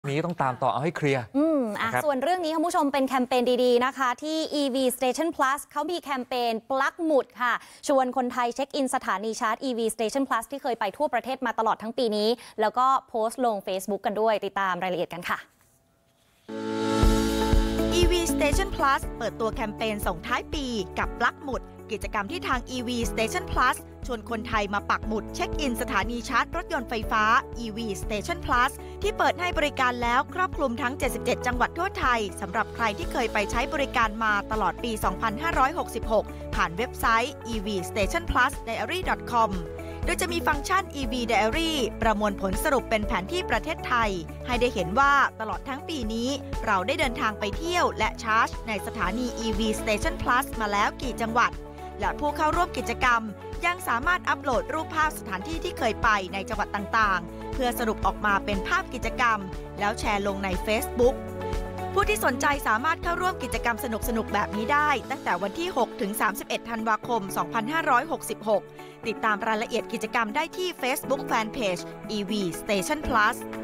นี้ต้องตามต่อเอาให้เคลียร์ส่วนเรื่องนี้คุณผู้ชมเป็นแคมเปญดีๆนะคะที่ EV Station Plus เขามีแคมเปญปลั๊กหมุดค่ะชวนคนไทยเช็คอินสถานีชาร์จ EV Station Plus ที่เคยไปทั่วประเทศมาตลอดทั้งปีนี้แล้วก็โพสต์ลง Facebook กันด้วยติดตามรายละเอียดกันค่ะ EV Station Plus เปิดตัวแคมเปญส่งท้ายปีกับปลั๊กหมุดกิจกรรมที่ทาง EV Station Plus ชวนคนไทยมาปักหมุดเช็คอินสถานีชาร์จรถยนต์ไฟฟ้า EV Station Plus ที่เปิดให้บริการแล้วครอบคลุมทั้ง 77 จังหวัดทั่วไทยสำหรับใครที่เคยไปใช้บริการมาตลอดปี 2566 ผ่านเว็บไซต์ evstationplusdiary.com โดยจะมีฟังก์ชัน EV Diary ประมวลผลสรุปเป็นแผนที่ประเทศไทยให้ได้เห็นว่าตลอดทั้งปีนี้เราได้เดินทางไปเที่ยวและชาร์จในสถานี EV Station Plus มาแล้วกี่จังหวัดและผู้เข้าร่วมกิจกรรมยังสามารถอัปโหลดรูปภาพสถานที่ที่เคยไปในจังหวัดต่างๆเพื่อสรุปออกมาเป็นภาพกิจกรรมแล้วแชร์ลงใน Facebook ผู้ที่สนใจสามารถเข้าร่วมกิจกรรมสนุกๆแบบนี้ได้ตั้งแต่วันที่ 6 ถึง 31 ธันวาคม 2566 ติดตามรายละเอียดกิจกรรมได้ที่ Facebook Fanpage EV Station Plus